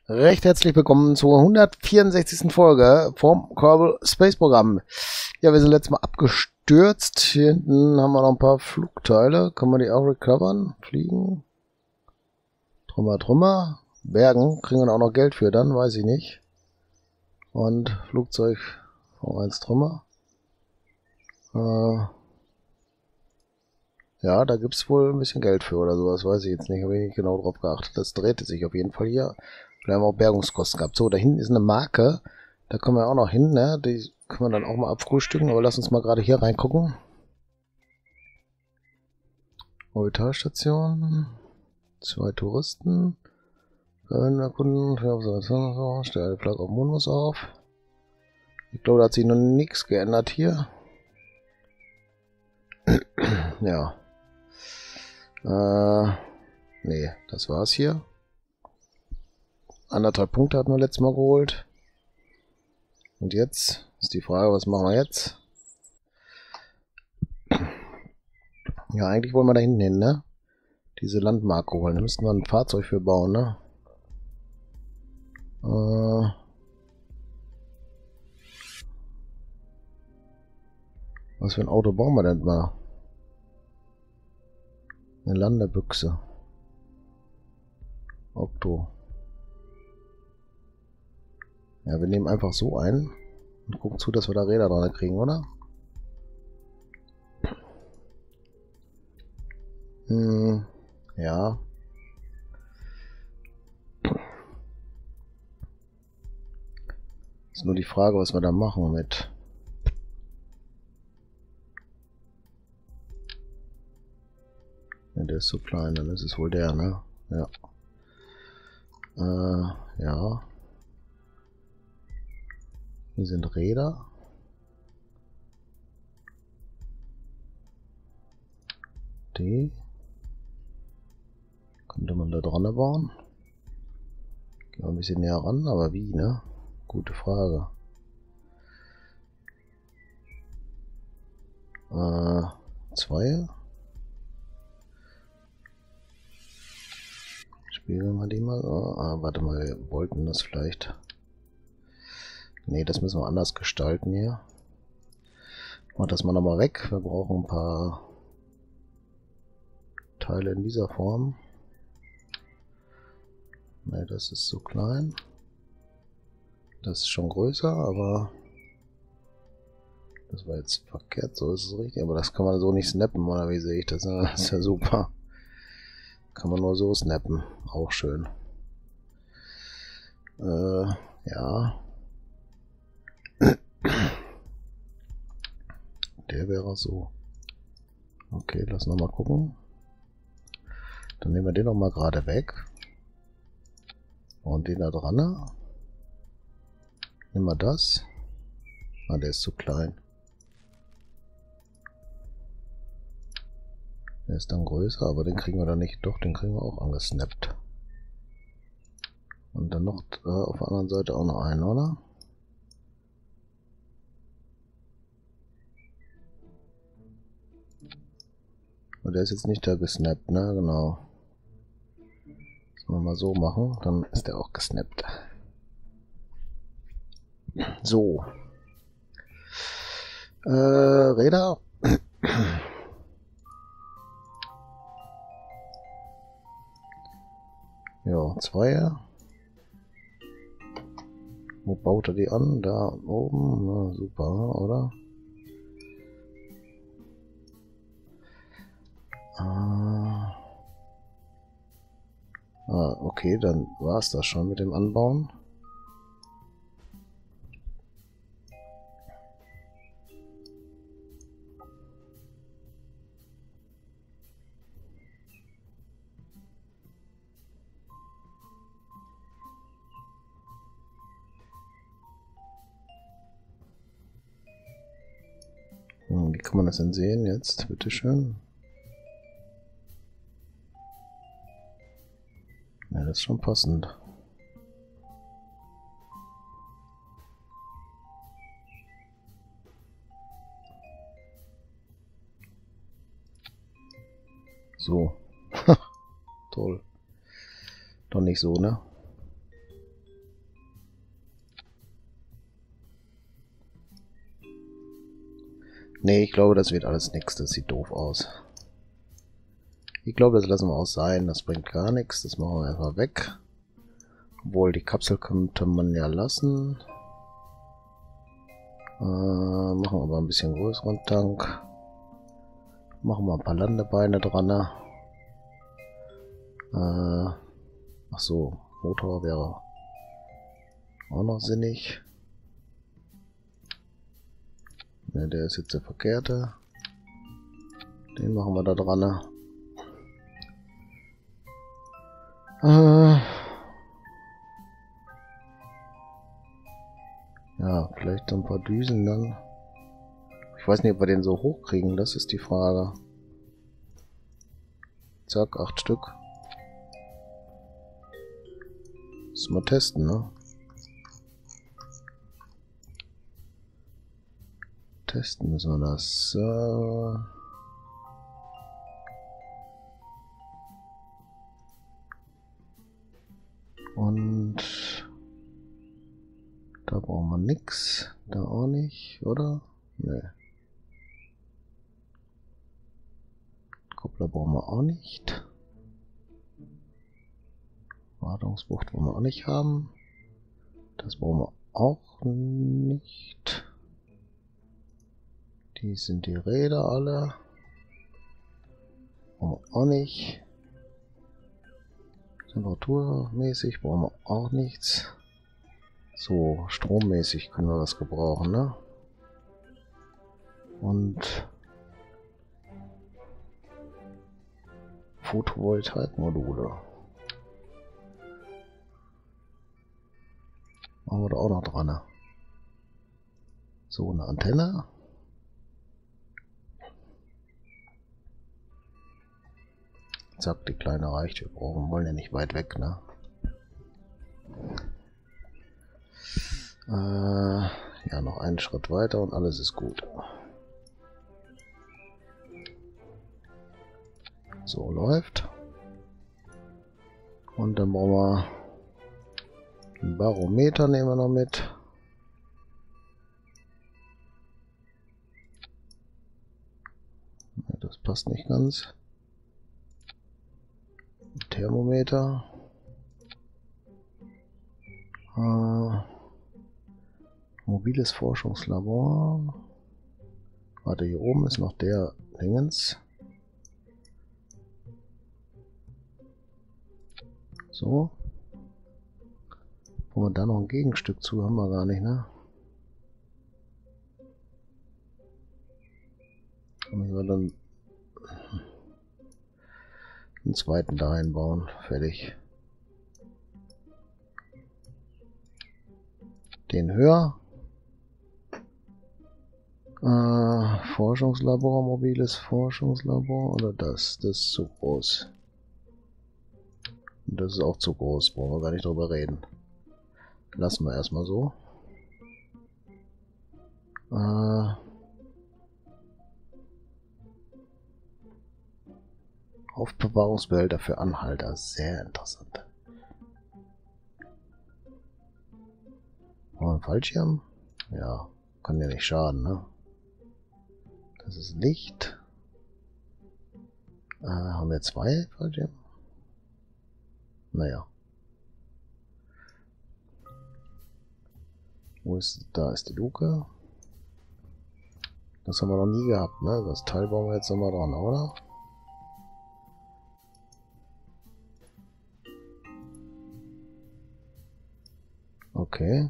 Recht herzlich willkommen zur 164. Folge vom Kerbal Space Programm. Ja, wir sind letztes Mal abgestürzt. Hier hinten haben wir noch ein paar Flugteile. Kann man die auch recovern? Fliegen? Trümmer. Bergen. Kriegen wir auch noch Geld für dann? Weiß ich nicht. Und Flugzeug V1 Trümmer. Ja, da gibt's wohl ein bisschen Geld für oder sowas. Weiß ich jetzt nicht. Habe ich nicht genau drauf geachtet. Das drehte sich auf jeden Fall hier. Wir haben auch Bergungskosten gehabt. So, da hinten ist eine Marke. Da können wir auch noch hin, ne? Die können wir dann auch mal abfrühstücken. Aber lass uns mal gerade hier reingucken. Orbitalstation. 2 Touristen. Kunden. Stell Flagge auf Mondus auf. Ich glaube, da hat sich noch nichts geändert hier. Ja. Nee, das war's hier. 1,5 Punkte hatten wir letztes Mal geholt. Und jetzt ist die Frage, was machen wir jetzt? Ja, eigentlich wollen wir da hinten hin, ne? Diese Landmarke holen. Da müssten wir ein Fahrzeug für bauen, ne? Was für ein Auto bauen wir denn mal? Eine Landebüchse. Okto. Ja, wir nehmen einfach so ein und gucken zu, dass wir da Räder dran kriegen, oder? Ja. Ist nur die Frage, was wir da machen mit. Ja, der ist so klein, dann ist es wohl der, ne? Ja. Ja. Hier sind Räder. Die könnte man da dran bauen. Gehen wir ein bisschen näher ran, aber wie, ne? Gute Frage. Zwei. Spiegeln wir die mal. Warte mal, wir wollten das vielleicht. Ne, das müssen wir anders gestalten hier. Mach das mal nochmal weg. Wir brauchen ein paar Teile in dieser Form. Ne, das ist zu klein. Das ist schon größer, aber das war jetzt verkehrt. So ist es richtig. Aber das kann man so nicht snappen, oder wie sehe ich das? Das ist ja super. Kann man nur so snappen. Auch schön. Ja. Der wäre so. Okay, lass noch mal gucken. Dann nehmen wir den noch mal gerade weg. Und den da dran. Nehmen wir das. Ah, der ist zu klein. Der ist dann größer, aber den kriegen wir dann nicht. Doch, den kriegen wir auch angesnappt. Und dann noch auf der anderen Seite auch noch einen, oder? Und der ist jetzt nicht da gesnappt, ne? Genau. Das wir mal so machen, dann ist der auch gesnappt. So. Räder. Ja, 2. Wo baut er die an? Da oben. Na, super, oder? Okay, dann war es das schon mit dem Anbauen. Wie kann man das denn sehen jetzt? Bitteschön. Ja, das ist schon passend. So. Toll. Doch nicht so, ne? Nee, ich glaube, das wird alles nix. Das sieht doof aus. Ich glaube, das lassen wir auch sein. Das bringt gar nichts. Das machen wir einfach weg. Obwohl, die Kapsel könnte man ja lassen. Machen wir aber ein bisschen größeren Tank. Machen wir ein paar Landebeine dran. Ach so, Motor wäre auch noch sinnig. Ne, der ist jetzt der verkehrte. Den machen wir da dran. Ja, vielleicht ein paar Düsen dann. Ich weiß nicht, ob wir den so hoch kriegen, das ist die Frage. Zack, 8 Stück. Müssen wir testen, ne? Testen müssen wir das. Und da brauchen wir nix. Da auch nicht, oder? Ne. Koppler brauchen wir auch nicht. Wartungsbucht wollen wir auch nicht haben. Das brauchen wir auch nicht. Die sind die Räder alle. Brauchen wir auch nicht. Temperaturmäßig brauchen wir auch nichts. So, strommäßig können wir was gebrauchen, ne? Und Photovoltaikmodule. Machen wir da auch noch dran, ne? So, eine Antenne. Zack, die kleine reicht. Wir wollen ja nicht weit weg, ne? Ja, noch einen Schritt weiter und alles ist gut. So läuft. Und dann brauchen wir ein Barometer, nehmen wir noch mit. Ja, das passt nicht ganz. Thermometer. Mobiles Forschungslabor. Warte, hier oben ist noch der Dingens. So. Wo wir da noch ein Gegenstück zu haben wir gar nicht, ne? Da müssen wir dann einen zweiten da einbauen. Fertig. Den höher. Forschungslabor, mobiles Forschungslabor oder das? Das ist zu groß. Und das ist auch zu groß, brauchen wir gar nicht drüber reden. Lassen wir erstmal so. Aufbewahrungsbehälter für Anhalter, sehr interessant. Haben wir einen Fallschirm? Ja, kann ja nicht schaden, ne? Das ist Licht. Haben wir 2 Fallschirme? Naja. Da ist die Luke. Das haben wir noch nie gehabt, ne? Das Teil bauen wir jetzt nochmal dran, oder? Okay.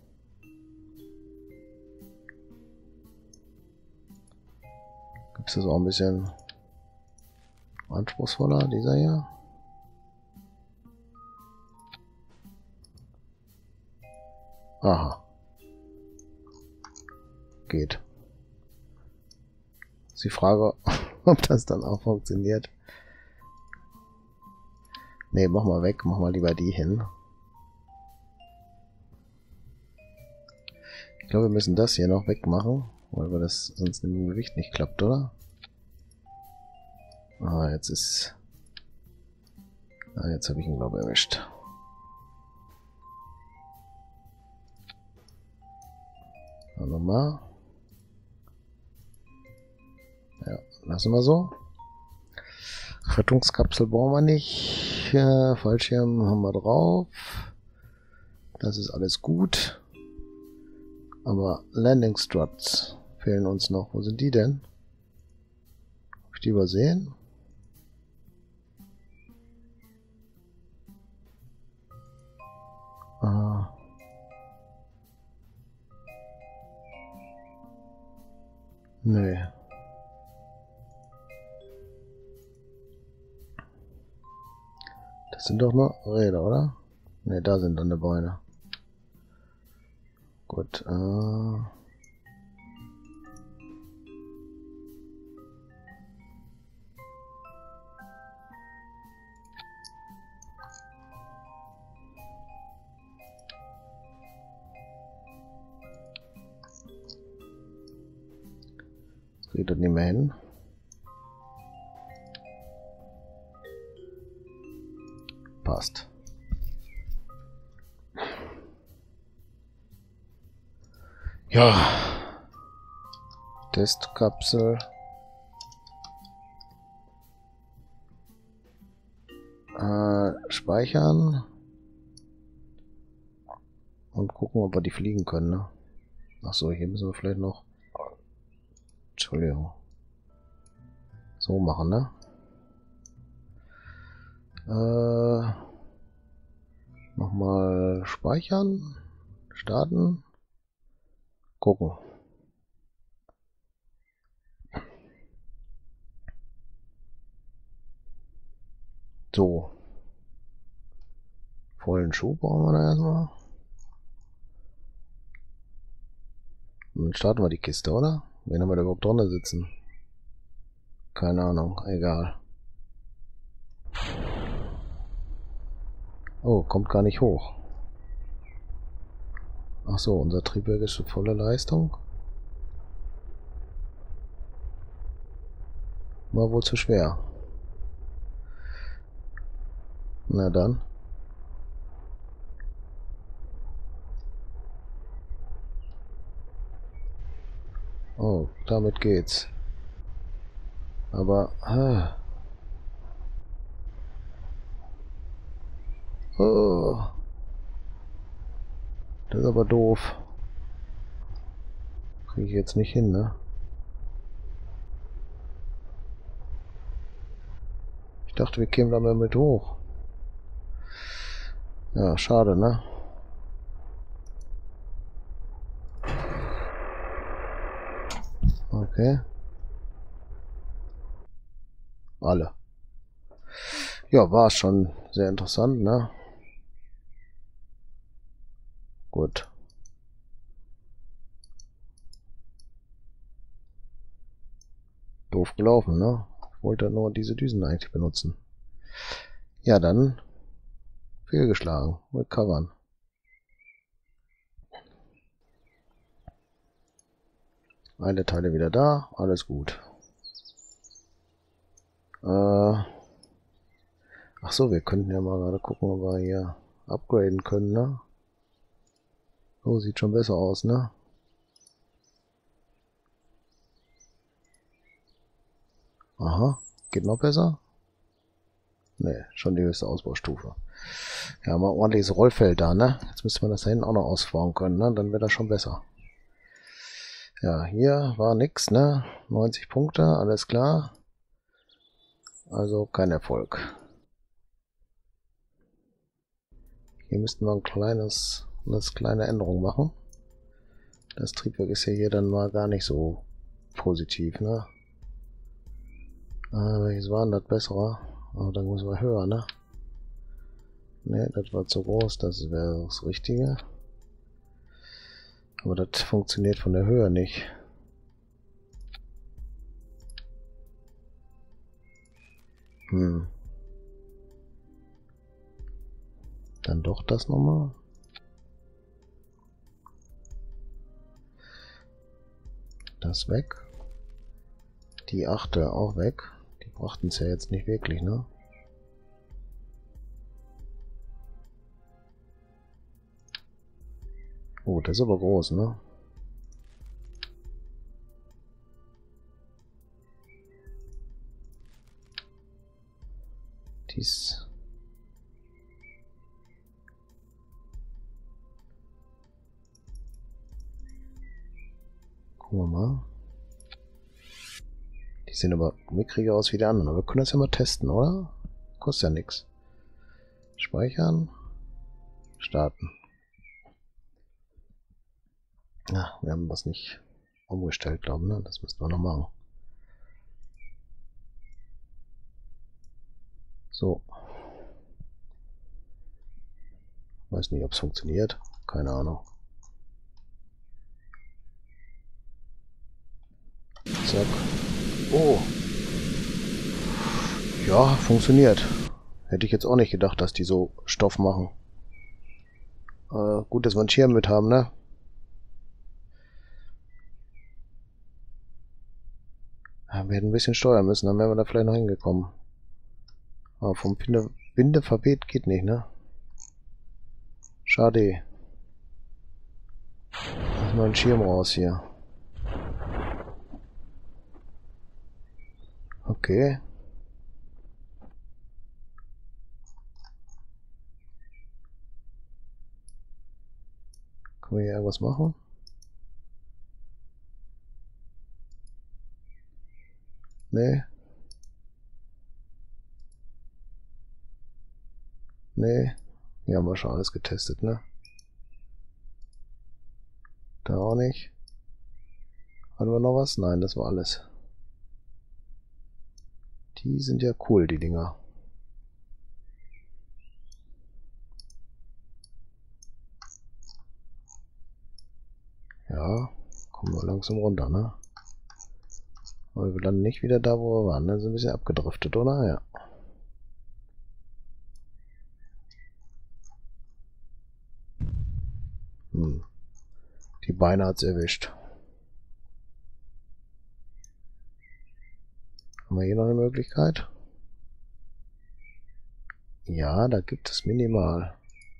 Gibt es das auch ein bisschen anspruchsvoller, dieser hier? Aha. Geht. Ist die Frage, ob das dann auch funktioniert. Ne, mach mal weg, mach mal lieber die hin. Ich glaube, wir müssen das hier noch wegmachen, weil wir das sonst mit dem Gewicht nicht klappt, oder? Ah, jetzt ist... Ah, jetzt habe ich ihn, glaube ich, erwischt. Nochmal. lassen wir so. Rettungskapsel brauchen wir nicht. Fallschirm haben wir drauf. Das ist alles gut. Aber Landing Struts fehlen uns noch. Wo sind die denn? Hab ich die übersehen? Ah. Nee. Das sind doch nur Räder, oder? Ne, da sind dann die Beine. Gut. Geht das nicht mehr hin? Passt. Ja. Testkapsel. Speichern. Und gucken, ob wir die fliegen können, ne? Achso, hier müssen wir vielleicht noch... Entschuldigung. So machen, ne? Nochmal speichern. Starten. Gucken. So. Vollen Schub brauchen wir da erstmal. Und dann starten wir die Kiste, oder? Wen haben wir da überhaupt drin sitzen? Keine Ahnung, egal. Oh, kommt gar nicht hoch. Ach so, unser Triebwerk ist für volle Leistung. War wohl zu schwer. Na dann. Oh, damit geht's. Aber... Oh, das ist aber doof. Kriege ich jetzt nicht hin, ne? Ich dachte, wir kämen da mal mit hoch. Ja, schade, ne? Okay. Alle. Ja, war schon sehr interessant, ne? Gut. Doof gelaufen, ne? Ich wollte nur diese Düsen eigentlich benutzen. Ja, dann fehlgeschlagen. Recovern. Alle Teile wieder da. Alles gut. Ach so, wir könnten ja mal gerade gucken, ob wir hier upgraden können, ne? Oh, sieht schon besser aus, ne? Aha, geht noch besser? Ne, schon die höchste Ausbaustufe. Ja, mal ordentliches Rollfeld da, ne? Jetzt müsste man das da hinten auch noch ausfahren können, ne? Dann wäre das schon besser. Ja, hier war nix, ne? 90 Punkte, alles klar. Also kein Erfolg. Hier müssten wir eine kleine Änderung machen. Das Triebwerk ist ja hier dann mal gar nicht so positiv, ne? Welches war denn das bessere? Aber dann müssen wir höher, ne? Ne, das war zu groß, das wäre das Richtige. Aber das funktioniert von der Höhe nicht. Dann doch das nochmal. Das weg. Die 8 auch weg. Die brachten es ja jetzt nicht wirklich, ne? Oh, das ist aber groß, ne? Dies. Gucken wir mal. Die sehen aber mickriger aus wie die anderen. Aber wir können das ja mal testen, oder? Kostet ja nichts. Speichern. Starten. Ja, wir haben was nicht umgestellt, glaube ich, ne? Das müssen wir noch machen. So. Weiß nicht, ob es funktioniert. Keine Ahnung. Zack. Oh. Ja, funktioniert. Hätte ich jetzt auch nicht gedacht, dass die so Stoff machen. Gut, dass wir einen Schirm mit haben, ne? Ja, wir hätten ein bisschen steuern müssen, dann wären wir da vielleicht noch hingekommen. Aber vom Bindeverbet geht nicht, ne? Schade. Lass mal einen Schirm raus hier. Okay. Können wir hier irgendwas machen? Nee. Nee. Hier haben wir schon alles getestet, ne? Da auch nicht. Hatten wir noch was? Nein, das war alles. Die sind ja cool, die Dinger. Ja, kommen wir langsam runter, ne? Aber wir landen nicht wieder da, wo wir waren, ne? Sind ein bisschen abgedriftet, oder? Ja. Die Beine hat's erwischt. Haben wir hier noch eine Möglichkeit? Ja, da gibt es minimal.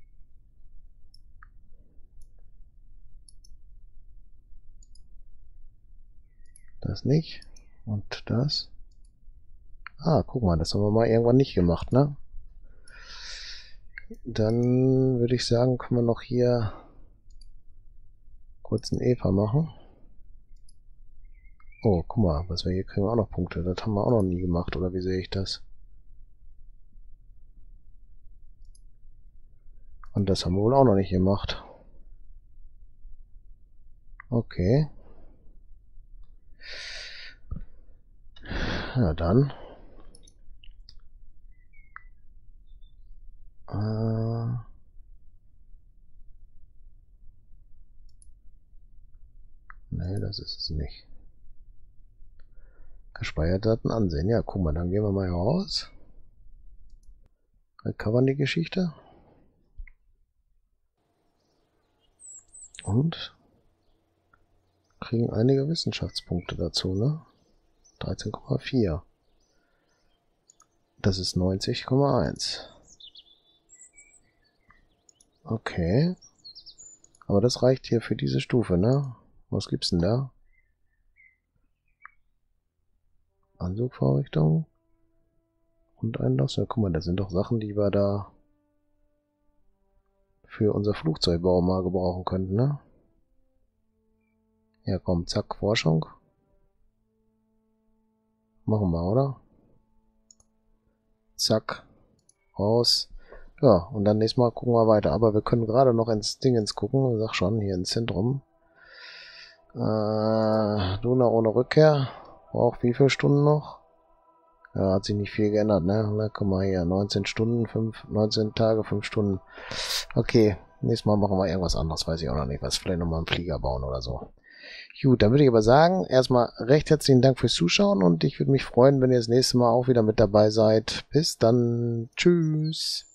Das nicht. Und das. Ah, guck mal, das haben wir mal irgendwann nicht gemacht, ne? Dann würde ich sagen, können wir noch hier kurz einen Eva machen. Oh, guck mal, was wir hier kriegen wir auch noch Punkte. Das haben wir auch noch nie gemacht, oder wie sehe ich das? Und das haben wir wohl auch noch nicht gemacht. Okay. Ja, dann. Nee, das ist es nicht. Gespeicherte Daten ansehen. Ja, guck mal, dann gehen wir mal hier raus. Recovern die Geschichte. Und kriegen einige Wissenschaftspunkte dazu, ne? 13,4. Das ist 90,1. Okay. Aber das reicht hier für diese Stufe, ne? Was gibt's denn da? Anzugvorrichtung. Und Einlass. Ja, guck mal, das sind doch Sachen, die wir da für unser Flugzeugbau mal gebrauchen könnten, ne? Ja, komm, zack, Forschung. Machen wir, oder? Zack. Raus. Ja, und dann nächstes Mal gucken wir weiter. Aber wir können gerade noch ins Dingens gucken. Ich sag schon, hier ins Zentrum. Luna ohne Rückkehr. Braucht wie viele Stunden noch? Ja, hat sich nicht viel geändert, ne? Na, guck mal hier. 19 Stunden, 19 Tage, 5 Stunden. Okay, nächstes Mal machen wir irgendwas anderes. Weiß ich auch noch nicht. Was, vielleicht nochmal einen Flieger bauen oder so. Gut, dann würde ich aber sagen, erstmal recht herzlichen Dank fürs Zuschauen und ich würde mich freuen, wenn ihr das nächste Mal auch wieder mit dabei seid. Bis dann. Tschüss.